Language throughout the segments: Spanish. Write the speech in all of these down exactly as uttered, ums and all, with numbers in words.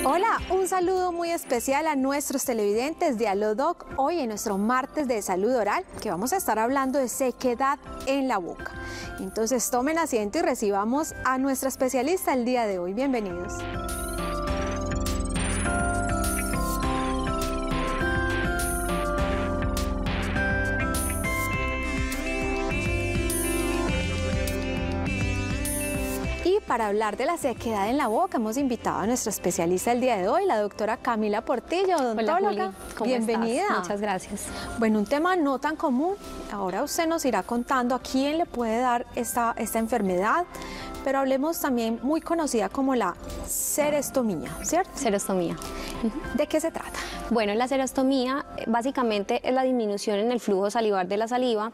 Hola, un saludo muy especial a nuestros televidentes de AloDoc, hoy en nuestro martes de salud oral, que vamos a estar hablando de sequedad en la boca. Entonces tomen asiento y recibamos a nuestra especialista el día de hoy. Bienvenidos. Para hablar de la sequedad en la boca, hemos invitado a nuestra especialista el día de hoy, la doctora Camila Portillo, odontóloga. Hola, Juli. ¿Cómo Bienvenida. estás? Muchas gracias. Bueno, un tema no tan común. Ahora usted nos irá contando a quién le puede dar esta, esta enfermedad, pero hablemos también muy conocida como la xerostomía, ¿cierto? Xerostomía. ¿De qué se trata? Bueno, la xerostomía básicamente es la disminución en el flujo salivar de la saliva.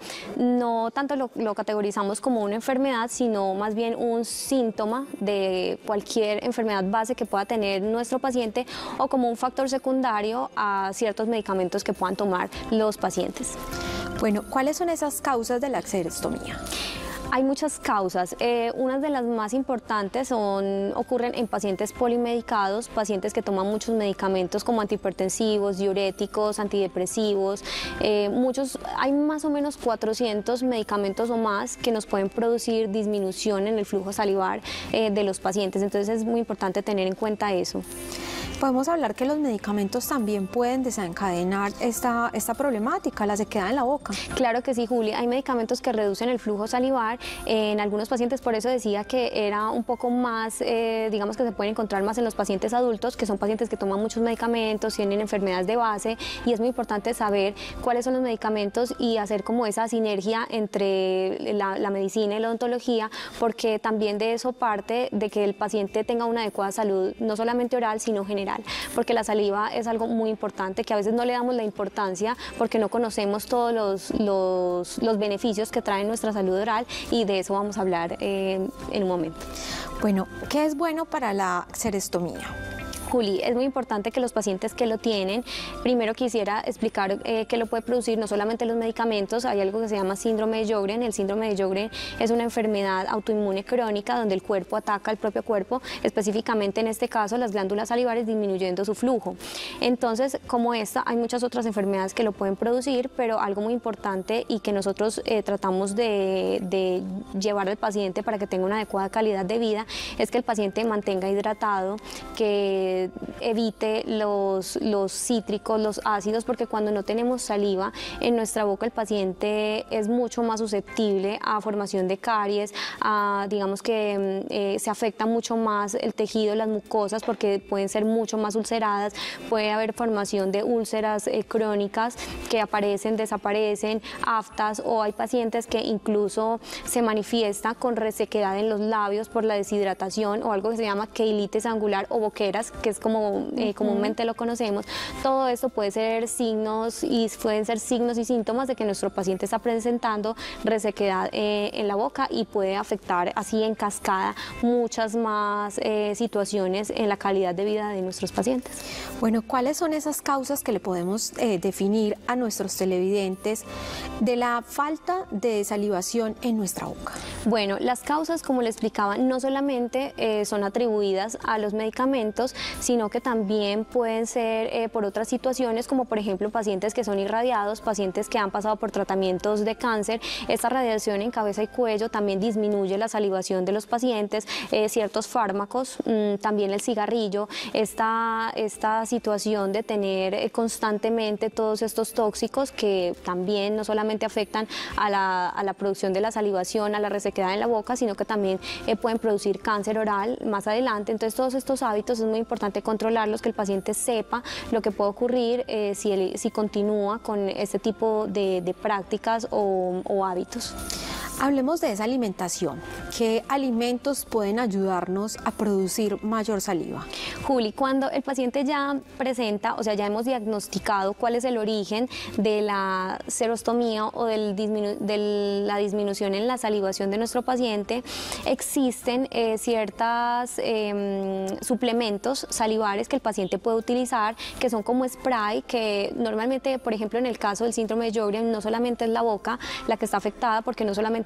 No tanto lo, lo categorizamos como una enfermedad, sino más bien un síntoma de cualquier enfermedad base que pueda tener nuestro paciente o como un factor secundario a ciertos medicamentos que puedan tomar los pacientes. Bueno, ¿cuáles son esas causas de la xerostomía? Hay muchas causas. Eh, unas de las más importantes son, ocurren en pacientes polimedicados, pacientes que toman muchos medicamentos como antihipertensivos, diuréticos, antidepresivos. Eh, muchos, hay más o menos cuatrocientos medicamentos o más que nos pueden producir disminución en el flujo salivar eh, de los pacientes. Entonces es muy importante tener en cuenta eso. Podemos hablar que los medicamentos también pueden desencadenar esta, esta problemática, la sequedad en la boca. Claro que sí, Juli. Hay medicamentos que reducen el flujo salivar en algunos pacientes, por eso decía que era un poco más, eh, digamos que se pueden encontrar más en los pacientes adultos, que son pacientes que toman muchos medicamentos, tienen enfermedades de base, y es muy importante saber cuáles son los medicamentos y hacer como esa sinergia entre la, la medicina y la odontología, porque también de eso parte de que el paciente tenga una adecuada salud, no solamente oral, sino general. Porque la saliva es algo muy importante que a veces no le damos la importancia porque no conocemos todos los, los, los beneficios que trae nuestra salud oral, y de eso vamos a hablar eh, en un momento. Bueno, ¿qué es bueno para la xerostomía? Juli, es muy importante que los pacientes que lo tienen, primero quisiera explicar eh, que lo puede producir no solamente los medicamentos. Hay algo que se llama síndrome de Sjögren. El síndrome de Sjögren es una enfermedad autoinmune crónica donde el cuerpo ataca al propio cuerpo, específicamente en este caso las glándulas salivares, disminuyendo su flujo. Entonces, como esta, hay muchas otras enfermedades que lo pueden producir, pero algo muy importante y que nosotros eh, tratamos de, de llevar al paciente para que tenga una adecuada calidad de vida es que el paciente mantenga hidratado, que evite los, los cítricos, los ácidos, porque cuando no tenemos saliva en nuestra boca el paciente es mucho más susceptible a formación de caries, a, digamos que eh, se afecta mucho más el tejido, las mucosas, porque pueden ser mucho más ulceradas, puede haber formación de úlceras eh, crónicas que aparecen, desaparecen, aftas, o hay pacientes que incluso se manifiesta con resequedad en los labios por la deshidratación o algo que se llama queilitis angular o boqueras, que es como eh, comúnmente lo conocemos. Todo esto puede ser signos y pueden ser signos y síntomas de que nuestro paciente está presentando resequedad eh, en la boca, y puede afectar así en cascada muchas más eh, situaciones en la calidad de vida de nuestros pacientes. Bueno, ¿cuáles son esas causas que le podemos eh, definir a nuestros televidentes de la falta de salivación en nuestra boca? Bueno, las causas, como le explicaba, no solamente eh, son atribuidas a los medicamentos, sino que también pueden ser eh, por otras situaciones, como por ejemplo pacientes que son irradiados, pacientes que han pasado por tratamientos de cáncer. Esta radiación en cabeza y cuello también disminuye la salivación de los pacientes, eh, ciertos fármacos, mmm, también el cigarrillo, esta, esta situación de tener eh, constantemente todos estos tóxicos que también no solamente afectan a la, a la producción de la salivación, a la resequedad en la boca, sino que también eh, pueden producir cáncer oral más adelante. Entonces todos estos hábitos es muy importante controlarlos, que el paciente sepa lo que puede ocurrir eh, si, él, si continúa con este tipo de, de prácticas o, o hábitos. Hablemos de esa alimentación. ¿Qué alimentos pueden ayudarnos a producir mayor saliva? Juli, cuando el paciente ya presenta, o sea, ya hemos diagnosticado cuál es el origen de la xerostomía o del disminu de la disminución en la salivación de nuestro paciente, existen eh, ciertos eh, suplementos salivares que el paciente puede utilizar, que son como spray, que normalmente, por ejemplo, en el caso del síndrome de Sjögren, no solamente es la boca la que está afectada, porque no solamente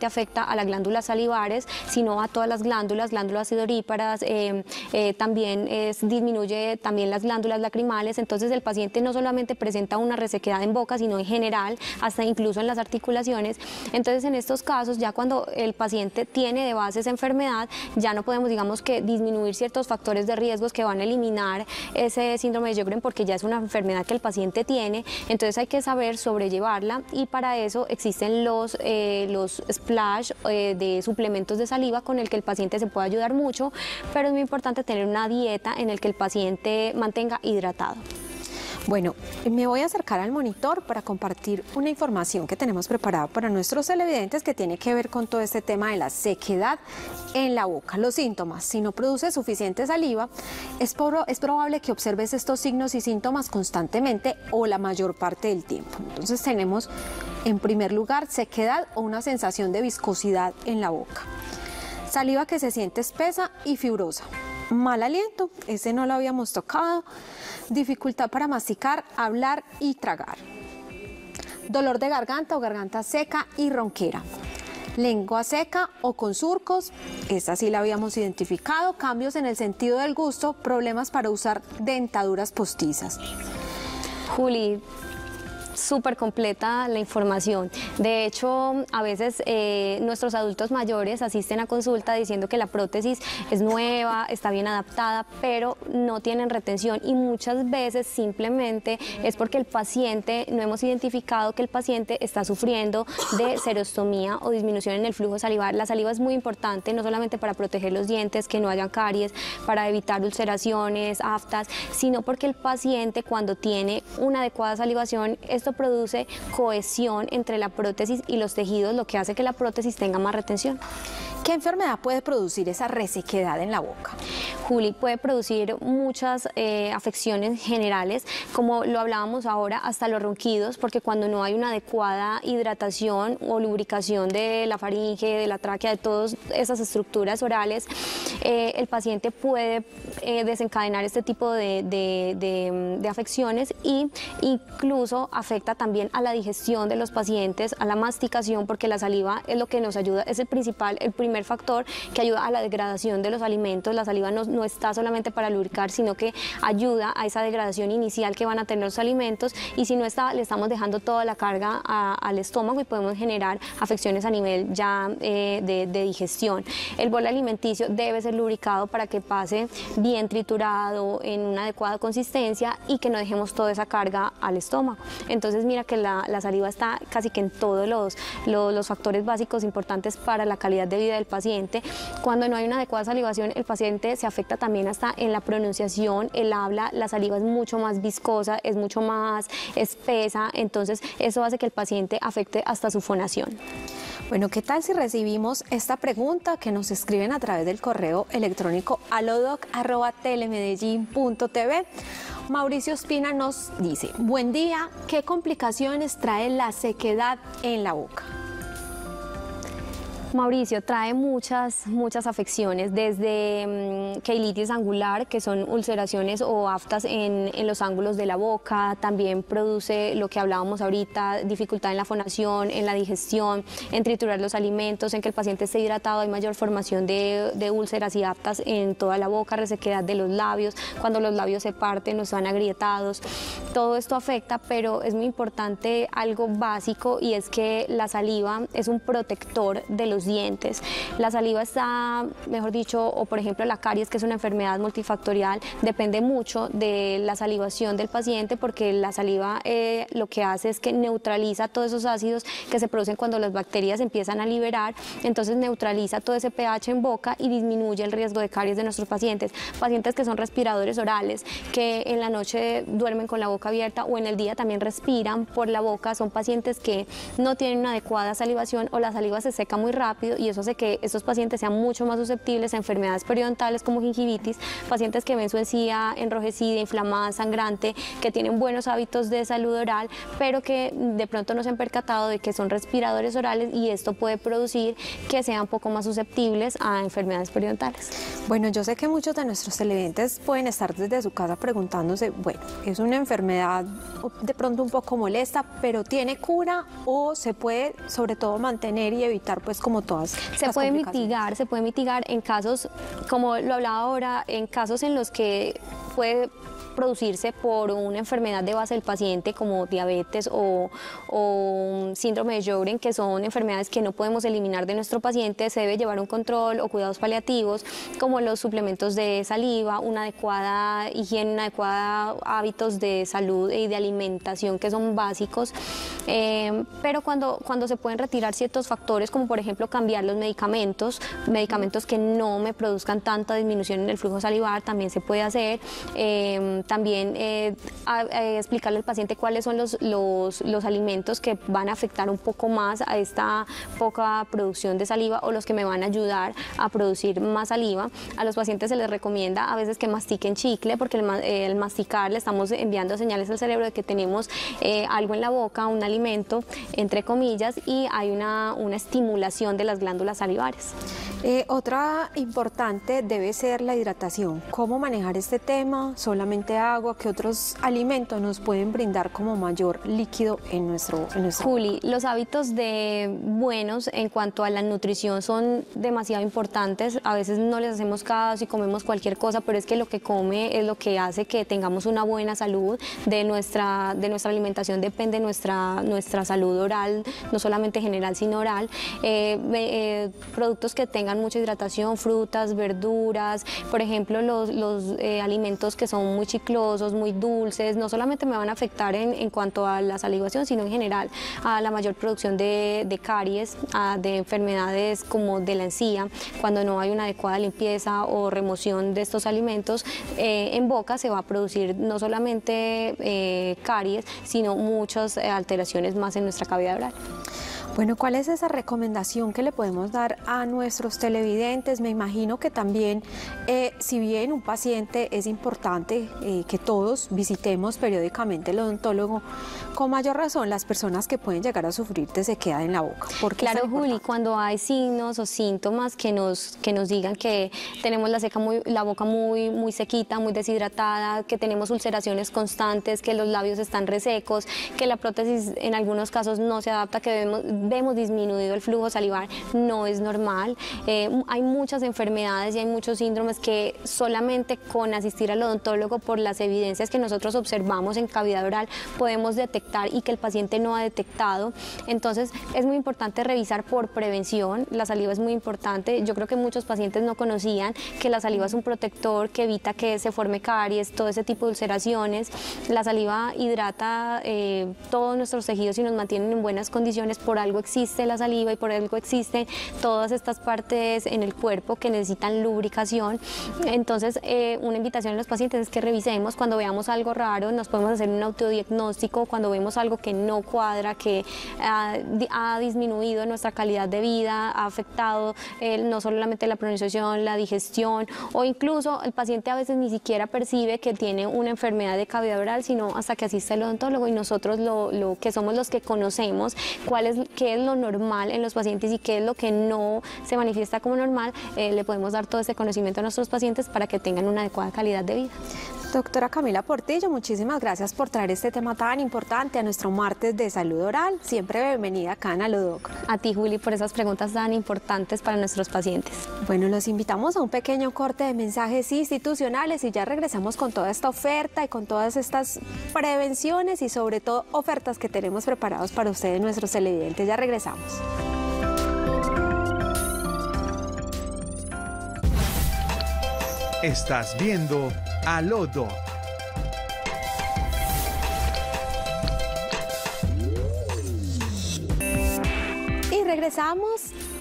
solamente afecta a las glándulas salivares, sino a todas las glándulas, glándulas sidoríparas, eh, eh, también es, disminuye también las glándulas lacrimales. Entonces el paciente no solamente presenta una resequedad en boca, sino en general, hasta incluso en las articulaciones. Entonces en estos casos, ya cuando el paciente tiene de base esa enfermedad, ya no podemos, digamos, que disminuir ciertos factores de riesgos que van a eliminar ese síndrome de Sjögren, porque ya es una enfermedad que el paciente tiene. Entonces hay que saber sobrellevarla, y para eso existen los, eh, los splash eh, de suplementos de saliva con el que el paciente se puede ayudar mucho, pero es muy importante tener una dieta en el que el paciente mantenga hidratado. Bueno, me voy a acercar al monitor para compartir una información que tenemos preparada para nuestros televidentes que tiene que ver con todo este tema de la sequedad en la boca. Los síntomas: si no produce suficiente saliva, es, pro, es probable que observes estos signos y síntomas constantemente o la mayor parte del tiempo. Entonces tenemos en primer lugar sequedad o una sensación de viscosidad en la boca. Saliva que se siente espesa y fibrosa. Mal aliento, ese no lo habíamos tocado. Dificultad para masticar, hablar y tragar. Dolor de garganta o garganta seca y ronquera. Lengua seca o con surcos, esta sí la habíamos identificado. Cambios en el sentido del gusto, problemas para usar dentaduras postizas. Juli, súper completa la información. De hecho, a veces eh, nuestros adultos mayores asisten a consulta diciendo que la prótesis es nueva, está bien adaptada, pero no tienen retención, y muchas veces simplemente es porque el paciente, no hemos identificado que el paciente está sufriendo de serostomía o disminución en el flujo salivar. La saliva es muy importante, no solamente para proteger los dientes, que no hayan caries, para evitar ulceraciones, aftas, sino porque el paciente, cuando tiene una adecuada salivación, esto produce cohesión entre la prótesis y los tejidos, lo que hace que la prótesis tenga más retención. ¿Qué enfermedad puede producir esa resequedad en la boca? Juli, puede producir muchas eh, afecciones generales, como lo hablábamos ahora, hasta los ronquidos, porque cuando no hay una adecuada hidratación o lubricación de la faringe, de la tráquea, de todas esas estructuras orales, eh, el paciente puede eh, desencadenar este tipo de, de, de, de afecciones, y incluso afecta también a la digestión de los pacientes, a la masticación, porque la saliva es lo que nos ayuda, es el principal, el primer factor que ayuda a la degradación de los alimentos. La saliva no, no está solamente para lubricar, sino que ayuda a esa degradación inicial que van a tener los alimentos, y si no está, le estamos dejando toda la carga a, al estómago, y podemos generar afecciones a nivel ya eh, de, de digestión. El bol alimenticio debe ser lubricado para que pase bien triturado, en una adecuada consistencia, y que no dejemos toda esa carga al estómago. Entonces mira que la, la saliva está casi que en todos los, los, los factores básicos importantes para la calidad de vida del paciente. Cuando no hay una adecuada salivación, el paciente se afecta también hasta en la pronunciación, el habla. La saliva es mucho más viscosa, es mucho más espesa, entonces eso hace que el paciente afecte hasta su fonación. Bueno, ¿qué tal si recibimos esta pregunta que nos escriben a través del correo electrónico alodoc arroba telemedellín punto tv? Mauricio Espina nos dice: buen día, ¿qué complicaciones trae la sequedad en la boca? Mauricio, trae muchas, muchas afecciones, desde um, queilitis angular, que son ulceraciones o aftas en, en los ángulos de la boca. También produce lo que hablábamos ahorita, dificultad en la fonación, en la digestión, en triturar los alimentos, en que el paciente esté hidratado. Hay mayor formación de, de úlceras y aftas en toda la boca, resequedad de los labios, cuando los labios se parten o están agrietados. Todo esto afecta, pero es muy importante algo básico, y es que la saliva es un protector de los dientes. La saliva está, mejor dicho, o por ejemplo la caries, que es una enfermedad multifactorial, depende mucho de la salivación del paciente, porque la saliva eh, lo que hace es que neutraliza todos esos ácidos que se producen cuando las bacterias empiezan a liberar. Entonces neutraliza todo ese pH en boca y disminuye el riesgo de caries de nuestros pacientes. Pacientes que son respiradores orales, que en la noche duermen con la boca abierta o en el día también respiran por la boca, son pacientes que no tienen una adecuada salivación, o la saliva se seca muy rápido, rápido y eso hace que estos pacientes sean mucho más susceptibles a enfermedades periodontales como gingivitis, pacientes que ven su encía enrojecida, inflamada, sangrante, que tienen buenos hábitos de salud oral, pero que de pronto no se han percatado de que son respiradores orales y esto puede producir que sean un poco más susceptibles a enfermedades periodontales. Bueno, yo sé que muchos de nuestros televidentes pueden estar desde su casa preguntándose, bueno, es una enfermedad de pronto un poco molesta, pero ¿tiene cura o se puede sobre todo mantener y evitar pues como todas se las puede complicaciones? mitigar, se puede mitigar en casos, como lo hablaba ahora, en casos en los que puede producirse por una enfermedad de base del paciente como diabetes o, o síndrome de Sjögren, que son enfermedades que no podemos eliminar de nuestro paciente, se debe llevar un control o cuidados paliativos como los suplementos de saliva, una adecuada higiene, una adecuada hábitos de salud y de alimentación que son básicos, eh, pero cuando, cuando se pueden retirar ciertos factores como por ejemplo cambiar los medicamentos, medicamentos que no me produzcan tanta disminución en el flujo salivar, también se puede hacer. Eh, También eh, a, a explicarle al paciente cuáles son los, los, los alimentos que van a afectar un poco más a esta poca producción de saliva o los que me van a ayudar a producir más saliva. A los pacientes se les recomienda a veces que mastiquen chicle porque el, eh, el masticar le estamos enviando señales al cerebro de que tenemos eh, algo en la boca, un alimento, entre comillas, y hay una, una estimulación de las glándulas salivares. Eh, otra importante debe ser la hidratación. ¿Cómo manejar este tema? ¿Solamente agua? ¿Qué otros alimentos nos pueden brindar como mayor líquido en nuestro, en nuestro Juli, los hábitos de buenos en cuanto a la nutrición son demasiado importantes. A veces no les hacemos caso y comemos cualquier cosa, pero es que lo que come es lo que hace que tengamos una buena salud. De nuestra, de nuestra alimentación depende nuestra, nuestra salud oral, no solamente general, sino oral. Eh, eh, productos que tengan mucha hidratación, frutas, verduras, por ejemplo, los, los eh, alimentos que son muy chiclosos, muy dulces, no solamente me van a afectar en, en cuanto a la salivación, sino en general a la mayor producción de, de caries, a, de enfermedades como de la encía, cuando no hay una adecuada limpieza o remoción de estos alimentos, eh, en boca se va a producir no solamente eh, caries, sino muchas eh, alteraciones más en nuestra cavidad oral. Bueno, ¿cuál es esa recomendación que le podemos dar a nuestros televidentes? Me imagino que también, eh, si bien un paciente es importante eh, que todos visitemos periódicamente el odontólogo, con mayor razón las personas que pueden llegar a sufrir de sequedad en la boca. ¿Por qué Claro, Juli, cuando hay signos o síntomas que nos, que nos digan que tenemos la, seca muy, la boca muy, muy sequita, muy deshidratada, que tenemos ulceraciones constantes, que los labios están resecos, que la prótesis en algunos casos no se adapta, que vemos vemos disminuido el flujo salivar, no es normal. Eh, hay muchas enfermedades y hay muchos síndromes que solamente con asistir al odontólogo, por las evidencias que nosotros observamos en cavidad oral, podemos detectar y que el paciente no ha detectado. Entonces es muy importante revisar por prevención. La saliva es muy importante. Yo creo que muchos pacientes no conocían que la saliva es un protector que evita que se forme caries, todo ese tipo de ulceraciones. La saliva hidrata eh, todos nuestros tejidos y nos mantienen en buenas condiciones. Por algo existe la saliva y por algo existen todas estas partes en el cuerpo que necesitan lubricación. Entonces eh, una invitación a los pacientes es que revisemos cuando veamos algo raro, nos podemos hacer un autodiagnóstico cuando vemos algo que no cuadra, que ha, ha disminuido nuestra calidad de vida, ha afectado eh, no solamente la pronunciación, la digestión, o incluso el paciente a veces ni siquiera percibe que tiene una enfermedad de cavidad oral, sino hasta que asiste al odontólogo, y nosotros lo, lo que somos los que conocemos cuál es, qué es lo normal en los pacientes y qué es lo que no se manifiesta como normal, eh, le podemos dar todo ese conocimiento a nuestros pacientes para que tengan una adecuada calidad de vida. Doctora Camila Portillo, muchísimas gracias por traer este tema tan importante a nuestro martes de salud oral. Siempre bienvenida acá en Alodoc. A ti, Juli, por esas preguntas tan importantes para nuestros pacientes. Bueno, los invitamos a un pequeño corte de mensajes institucionales y ya regresamos con toda esta oferta y con todas estas prevenciones y sobre todo ofertas que tenemos preparados para ustedes, nuestros televidentes. Ya regresamos. Estás viendo Alodoc. Y regresamos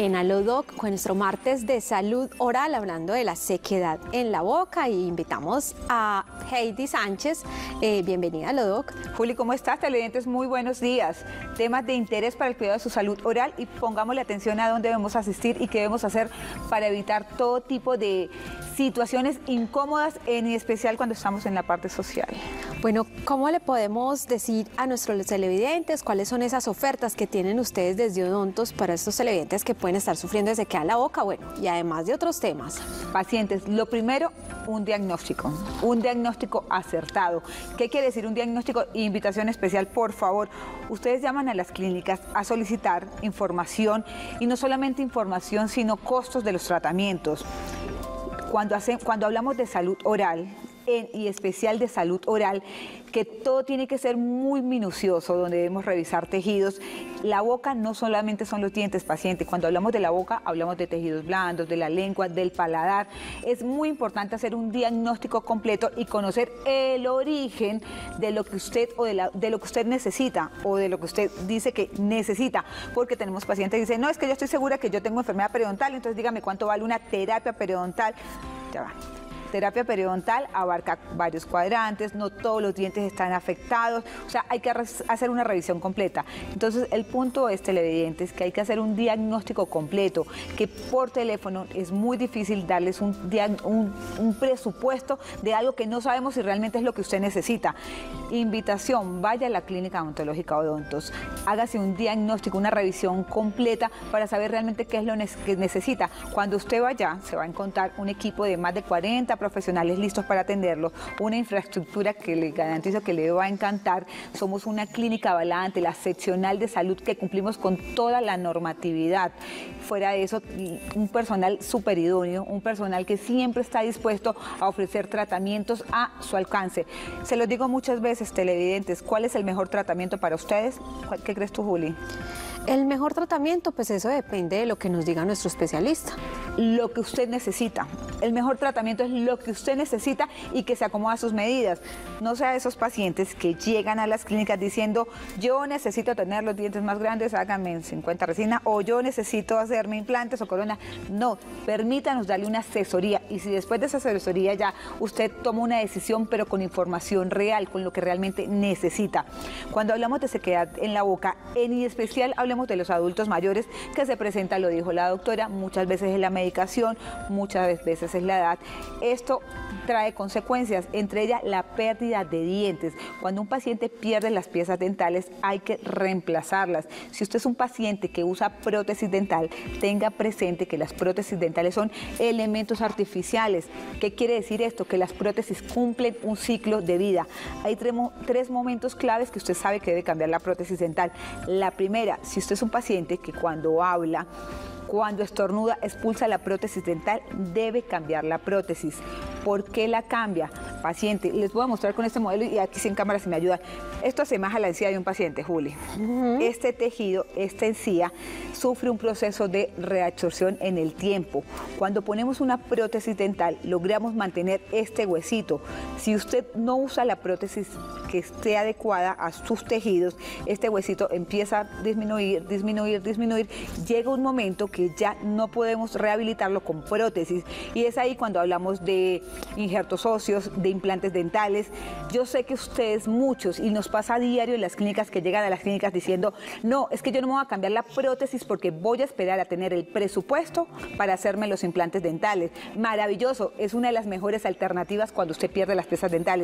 en AloDoc con nuestro martes de salud oral, hablando de la sequedad en la boca, y invitamos a Heidi Sánchez. Eh, bienvenida a AloDoc. Juli, ¿cómo estás? Televidentes, muy buenos días. Temas de interés para el cuidado de su salud oral, y pongámosle atención a dónde debemos asistir y qué debemos hacer para evitar todo tipo de situaciones incómodas, en especial cuando estamos en la parte social. Bueno, ¿cómo le podemos decir a nuestros televidentes cuáles son esas ofertas que tienen ustedes desde Odontos para estos televidentes que pueden estar sufriendo de sequedad en la boca? Bueno, y además de otros temas. Pacientes, lo primero, un diagnóstico, un diagnóstico acertado. ¿Qué quiere decir un diagnóstico? Invitación especial, por favor. Ustedes llaman a las clínicas a solicitar información, y no solamente información, sino costos de los tratamientos. Cuando, hace, cuando hablamos de salud oral, en, y especial de salud oral, que todo tiene que ser muy minucioso, donde debemos revisar tejidos. La boca no solamente son los dientes, paciente. Cuando hablamos de la boca, hablamos de tejidos blandos, de la lengua, del paladar. Es muy importante hacer un diagnóstico completo y conocer el origen de lo que usted o de, la, de lo que usted necesita, o de lo que usted dice que necesita, porque tenemos pacientes que dicen, no, es que yo estoy segura que yo tengo enfermedad periodontal, entonces dígame cuánto vale una terapia periodontal. Ya va. Terapia periodontal abarca varios cuadrantes, no todos los dientes están afectados, o sea, hay que hacer una revisión completa. Entonces, el punto es, televidentes, que hay que hacer un diagnóstico completo, que por teléfono es muy difícil darles un, un, un presupuesto de algo que no sabemos si realmente es lo que usted necesita. Invitación, vaya a la clínica odontológica Odontos, hágase un diagnóstico, una revisión completa para saber realmente qué es lo que necesita. Cuando usted vaya, se va a encontrar un equipo de más de cuarenta profesionales listos para atenderlo, una infraestructura que le garantizo que le va a encantar. Somos una clínica avalada ante la seccional de salud, que cumplimos con toda la normatividad. Fuera de eso, un personal súper idóneo, un personal que siempre está dispuesto a ofrecer tratamientos a su alcance. Se los digo muchas veces, televidentes, ¿cuál es el mejor tratamiento para ustedes? ¿Qué crees tú, Juli? El mejor tratamiento, pues eso depende de lo que nos diga nuestro especialista. Lo que usted necesita. El mejor tratamiento es lo que usted necesita y que se acomoda a sus medidas. No sea de esos pacientes que llegan a las clínicas diciendo, yo necesito tener los dientes más grandes, háganme en cincuenta resina, o yo necesito hacerme implantes o corona. No, permítanos darle una asesoría, y si después de esa asesoría ya usted toma una decisión, pero con información real, con lo que realmente necesita. Cuando hablamos de sequedad en la boca, en especial hablamos de los adultos mayores, que se presenta, lo dijo la doctora, muchas veces es la medicación, muchas veces es la edad. Esto trae consecuencias, entre ellas la pérdida de dientes. Cuando un paciente pierde las piezas dentales, hay que reemplazarlas. Si usted es un paciente que usa prótesis dental, tenga presente que las prótesis dentales son elementos artificiales. ¿Qué quiere decir esto? Que las prótesis cumplen un ciclo de vida. Hay tres momentos claves que usted sabe que debe cambiar la prótesis dental. La primera, si usted es un paciente que cuando habla, cuando estornuda, expulsa la prótesis dental, debe cambiar la prótesis. ¿Por qué la cambia? Paciente, les voy a mostrar con este modelo, y aquí sin cámara si me ayudan. Esto asemeja la encía de un paciente, Juli. Uh-huh. Este tejido, esta encía, sufre un proceso de reabsorción en el tiempo. Cuando ponemos una prótesis dental, logramos mantener este huesito. Si usted no usa la prótesis que esté adecuada a sus tejidos, este huesito empieza a disminuir, disminuir, disminuir. Llega un momento que ya no podemos rehabilitarlo con prótesis, y es ahí cuando hablamos de injertos óseos, de implantes dentales. Yo sé que ustedes, muchos, y nos pasa a diario en las clínicas, que llegan a las clínicas diciendo, no, es que yo no me voy a cambiar la prótesis porque voy a esperar a tener el presupuesto para hacerme los implantes dentales. Maravilloso, es una de las mejores alternativas cuando usted pierde las piezas dentales.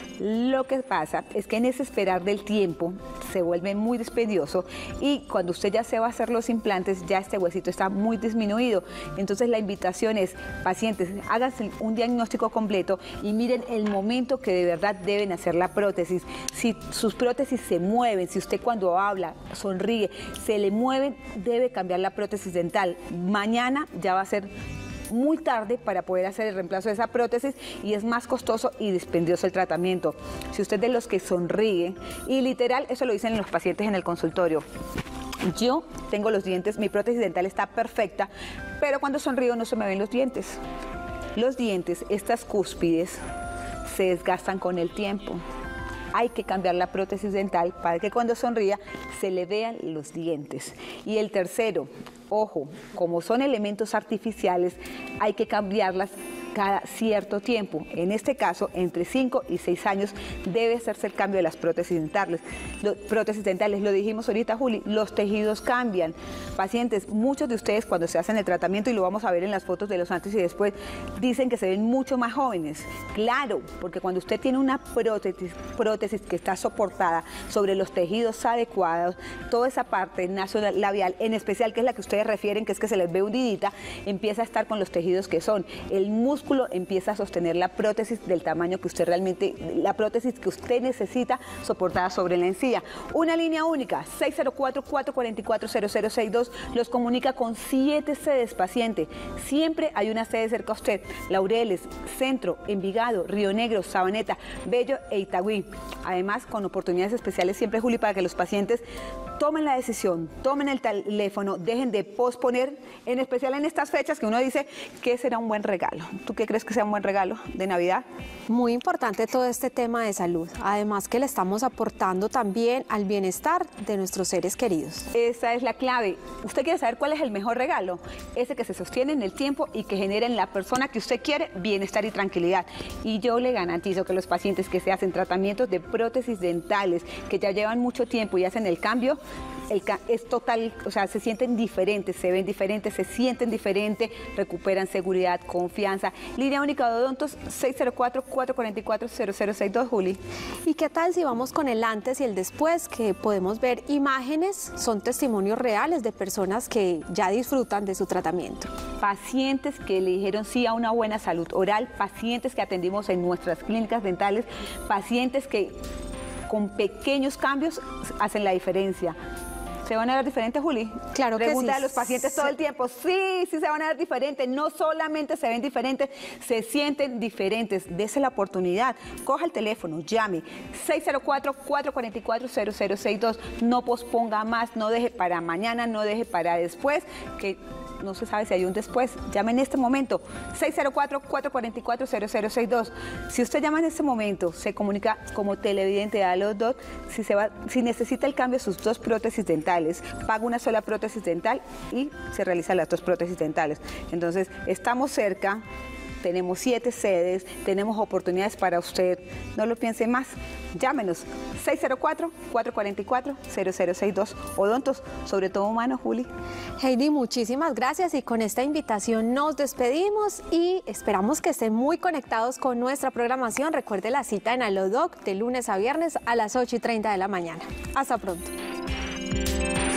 Lo que pasa es que en ese esperar del tiempo se vuelve muy dispendioso, y cuando usted ya se va a hacer los implantes, ya este huesito está muy disminuido. Entonces la invitación es, pacientes, háganse un diagnóstico completo y miren el momento que de verdad deben hacer la prótesis. Si sus prótesis se mueven, si usted cuando habla, sonríe, se le mueven, debe cambiar la prótesis dental. Mañana ya va a ser muy tarde para poder hacer el reemplazo de esa prótesis, y es más costoso y dispendioso el tratamiento. Si usted es de los que sonríe, y literal, eso lo dicen los pacientes en el consultorio, yo tengo los dientes, mi prótesis dental está perfecta, pero cuando sonrío no se me ven los dientes. Los dientes, estas cúspides, se desgastan con el tiempo. hay que cambiar la prótesis dental para que cuando sonría se le vean los dientes. Y el tercero, ojo, como son elementos artificiales, hay que cambiarlas cada cierto tiempo. En este caso, entre cinco y seis años debe hacerse el cambio de las prótesis dentales. Lo, prótesis dentales, lo dijimos ahorita, Juli, los tejidos cambian. Pacientes, muchos de ustedes cuando se hacen el tratamiento, y lo vamos a ver en las fotos de los antes y después, dicen que se ven mucho más jóvenes. Claro, porque cuando usted tiene una prótesis, prótesis que está soportada sobre los tejidos adecuados, toda esa parte nasolabial, en especial que es la que ustedes refieren, que es que se les ve hundidita, empieza a estar con los tejidos que son. El músculo empieza a sostener la prótesis del tamaño que usted realmente, la prótesis que usted necesita soportada sobre la encía. Una línea única, seis cero cuatro, cuatro cuatro cuatro, cero cero seis dos, los comunica con siete sedes, paciente. Siempre hay una sede cerca a usted. Laureles, Centro, Envigado, Río Negro, Sabaneta, Bello e Itagüí. Además, con oportunidades especiales siempre, Juli, para que los pacientes tomen la decisión, tomen el teléfono, dejen de posponer, en especial en estas fechas que uno dice que será un buen regalo. ¿Tú qué crees que sea un buen regalo de Navidad? Muy importante todo este tema de salud, además que le estamos aportando también al bienestar de nuestros seres queridos. Esa es la clave. ¿Usted quiere saber cuál es el mejor regalo? Ese que se sostiene en el tiempo y que genera en la persona que usted quiere bienestar y tranquilidad. Y yo le garantizo que los pacientes que se hacen tratamientos de prótesis dentales, que ya llevan mucho tiempo y hacen el cambio, El ca es total, o sea, se sienten diferentes, se ven diferentes, se sienten diferentes, recuperan seguridad, confianza. Línea única de odontos, seis cero cuatro, cuatro cuatro cuatro, cero cero seis dos, Juli. ¿Y qué tal si vamos con el antes y el después? Que podemos ver imágenes, son testimonios reales de personas que ya disfrutan de su tratamiento. Pacientes que le dijeron sí a una buena salud oral, pacientes que atendimos en nuestras clínicas dentales, pacientes que con pequeños cambios hacen la diferencia. ¿Se van a ver diferentes, Juli? Claro que sí. Pregunta a los pacientes todo el tiempo. Sí, sí se van a ver diferentes. No solamente se ven diferentes, se sienten diferentes. Dese la oportunidad. Coja el teléfono, llame. seis cero cuatro, cuatro cuatro cuatro, cero cero seis dos. No posponga más, no deje para mañana, no deje para después, que no se sabe si hay un después. Llame en este momento, seis cero cuatro, cuatro cuatro cuatro, cero cero seis dos. Si usted llama en este momento, se comunica como televidente de AloDoc, si, se va, si necesita el cambio de sus dos prótesis dentales, paga una sola prótesis dental y se realizan las dos prótesis dentales. Entonces, estamos cerca. Tenemos siete sedes, tenemos oportunidades para usted. No lo piense más. Llámenos, seis cero cuatro, cuatro cuatro cuatro, cero cero seis dos. Odontos, sobre todo humanos, Juli. Heidi, muchísimas gracias y con esta invitación nos despedimos y esperamos que estén muy conectados con nuestra programación. Recuerde la cita en AloDoc de lunes a viernes a las ocho y treinta de la mañana. Hasta pronto.